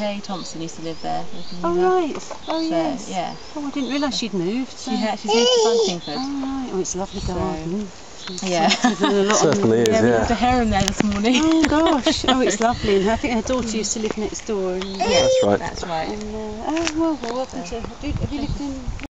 Kay Thompson used to live there. Oh right. Oh yes. Yeah. Oh, I didn't realise she'd moved. So. She's moved to Buntingford. Oh right. Oh, it's a lovely garden. Yeah. It certainly is, Yeah, we yeah. had a heron there this morning. Oh gosh. Oh, it's lovely. And I think her daughter used to live next door. And, Yeah, That's right. That's right. and, oh well, welcome to. Have you lived in?